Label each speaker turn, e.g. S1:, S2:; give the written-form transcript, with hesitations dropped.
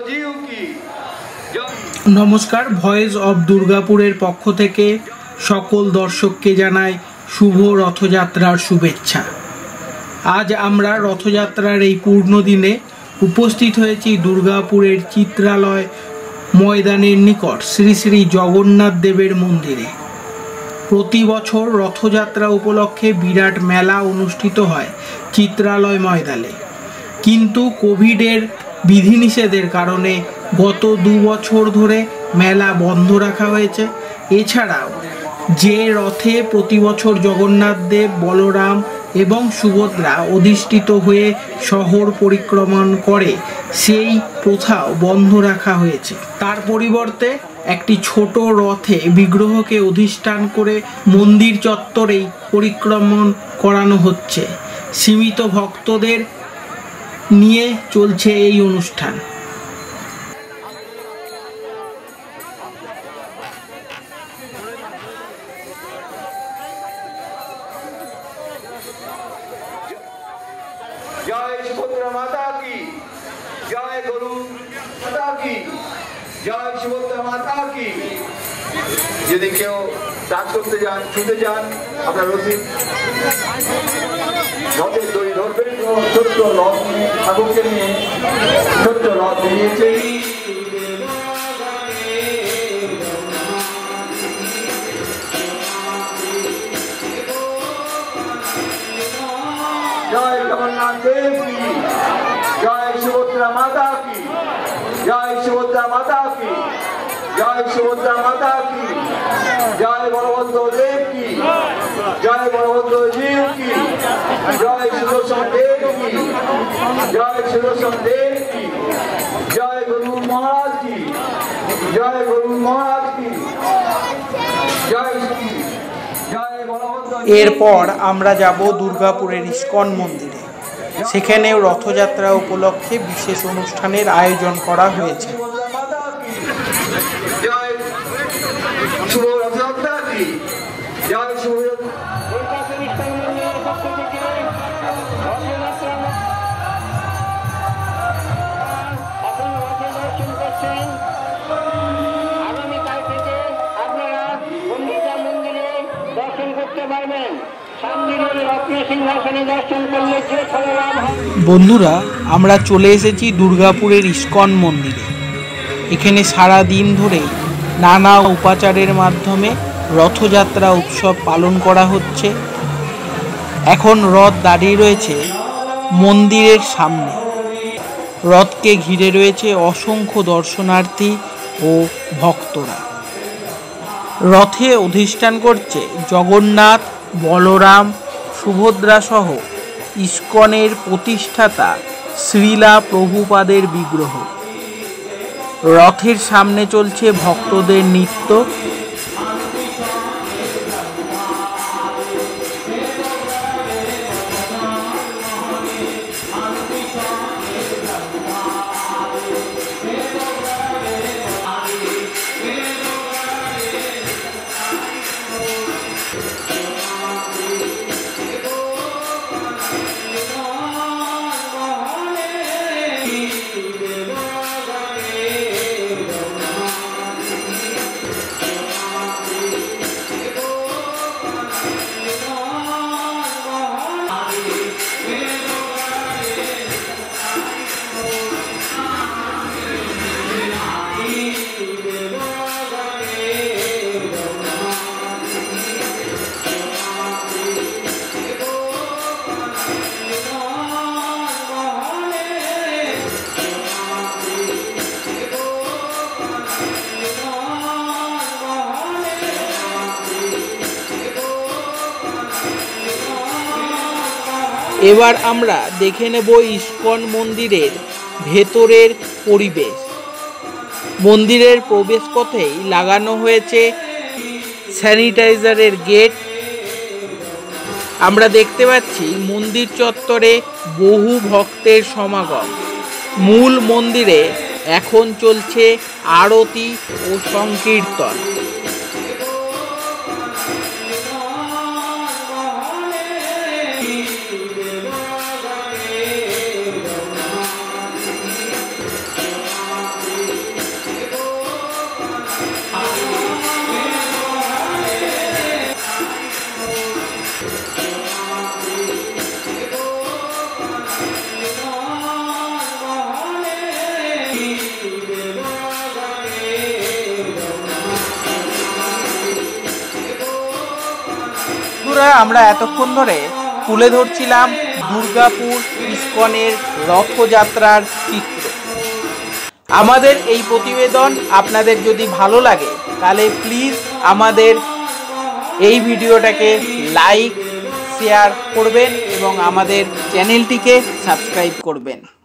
S1: নমস্কার, voice of দুর্গাপুরের পক্ষ থেকে সকল দর্শককে জানাই শুভ রথযাত্রার শুভেচ্ছা। আজ আমরা রথযাত্রার এই পূর্ণ দিনে উপস্থিত হয়েছি দুর্গাপুরের চিত্রালয় ময়দানের নিকট শ্রী শ্রী জগন্নাথ দেবের মন্দিরে। প্রতি বছর রথযাত্রা উপলক্ষে বিরাট মেলা অনুষ্ঠিত হয় চিত্রালয় ময়দানে, কিন্তু কোভিডের বিধিনিষেধের কারণে গত 2 বছর ধরে মেলা বন্ধ রাখা হয়েছে। এছাড়াও যে রথে প্রতি বছর জগন্নাথ দেব, বলরাম এবং সুভদ্রা অধিষ্ঠিত হয়ে শহর পরিক্রমণ করে, সেই প্রথাও বন্ধ রাখা হয়েছে। তার পরিবর্তে একটি ছোট রথে বিগ্রহকে অধিষ্ঠান করে মন্দির চত্বরেই পরিক্রমণ করানো হচ্ছে। সীমিত ভক্তদের নিয়ে চলছে এই অনুষ্ঠান।
S2: জয় সুভদ্রা মাতা কি জয়, গরু মাতা কি জয়, সুভদ্রা মাতা কি। যদি কেউ ডাক করতে যান, ছুটে যান, আপনার রথের দড়ি ধরবেন। ছোট্ট রথ নিয়ে, ঠাকুরকে নিয়ে ছোট্ট রথ বেরিয়েছে। জয় জগন্নাথ দেব কি জয়, সুভদ্রা মাতা কি জয়, সুভদ্রা মাতা কি জয়, সুভদ্রা মাতা কি জয়, বলভদ্র দেব কি জয়, বলভদ্র জীব কি জয়, সুদর্শন দেব কি জয়, সুদর্শন দেব কি জয়, গুরু মহারাজ কি জয়, গুরু মহারাজ কি জয়।
S1: এরপর আমরা যাব দুর্গাপুরের ইস্কন মন্দিরে। সেখানেও রথযাত্রা উপলক্ষে বিশেষ অনুষ্ঠানের আয়োজন করা হয়েছে। বন্ধুরা, আমরা চলে এসেছি দুর্গাপুরের ইস্কন মন্দিরে। এখানে সারা দিন ধরে নানা উপাচারের মাধ্যমে রথযাত্রা উৎসব পালন করা হচ্ছে। এখন রথ দাঁড়িয়ে রয়েছে মন্দিরের সামনে। রথকে ঘিরে রয়েছে অসংখ্য দর্শনার্থী ও ভক্তরা। রথে অধিষ্ঠান করছে জগন্নাথ, বলরাম, সুভদ্রা সহ ইস্কনের প্রতিষ্ঠাতা শ্রীলা প্রভুপাদের বিগ্রহ। রথের সামনে চলছে ভক্তদের নৃত্য। এবার আমরা দেখে নেব ইস্কন মন্দিরের ভেতরের পরিবেশ। মন্দিরের প্রবেশপথেই লাগানো হয়েছে স্যানিটাইজারের গেট। আমরা দেখতে পাচ্ছি মন্দির চত্বরে বহু ভক্তের সমাগম। মূল মন্দিরে এখন চলছে আরতি ও সংকীর্তন। বন্ধুরা, আমরা এতক্ষণ ধরে তুলে ধরছিলাম দুর্গাপুর ইস্কনের রথযাত্রার চিত্র। আমাদের এই প্রতিবেদন আপনাদের যদি ভালো লাগে তাহলে প্লিজ আমাদের এই ভিডিওটাকে লাইক শেয়ার করবেন এবং আমাদের চ্যানেলটিকে সাবস্ক্রাইব করবেন।